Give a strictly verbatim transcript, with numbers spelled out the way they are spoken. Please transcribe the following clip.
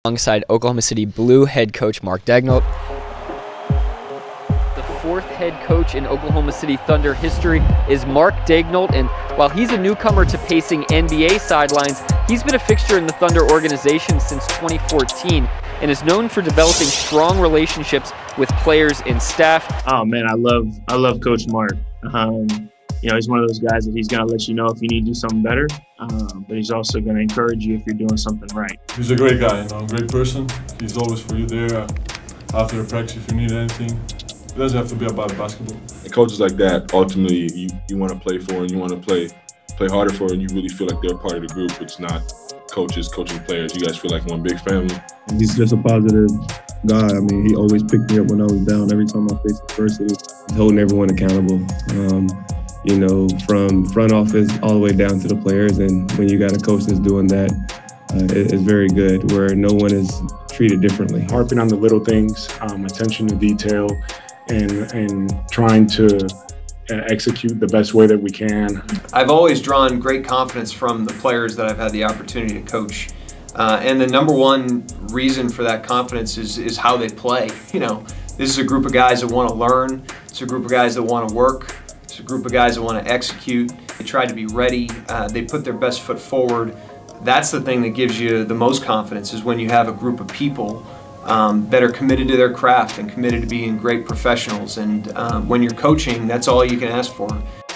alongside Oklahoma City Blue head coach Mark Daigneault. The fourth head coach in Oklahoma City Thunder history is Mark Daigneault, and while he's a newcomer to pacing N B A sidelines, he's been a fixture in the Thunder organization since twenty fourteen and is known for developing strong relationships with players and staff. Oh man, I love I love Coach Mark. Um, you know, he's one of those guys that he's going to let you know if you need to do something better, um, but he's also going to encourage you if you're doing something right. He's a great guy, you know, great person. He's always for you there after the practice if you need anything. It doesn't have to be about basketball. And coaches like that, ultimately, you, you want to play for and you want to play play harder for, and you really feel like they're part of the group. It's not coaches coaching players. You guys feel like one big family. He's just a positive guy. I mean, he always picked me up when I was down. Every time I faced adversity, he's holding everyone accountable. Um, you know, from front office all the way down to the players. And when you got a coach that's doing that, uh, it, it's very good, where no one is treated differently. Harping on the little things, um, attention to detail, and, and trying to execute the best way that we can. I've always drawn great confidence from the players that I've had the opportunity to coach. Uh, and the number one reason for that confidence is, is how they play. You know, this is a group of guys that want to learn. It's a group of guys that want to work. It's a group of guys that want to execute. They try to be ready. Uh, they put their best foot forward. That's the thing that gives you the most confidence, is when you have a group of people um, that are committed to their craft and committed to being great professionals. And um, when you're coaching, that's all you can ask for.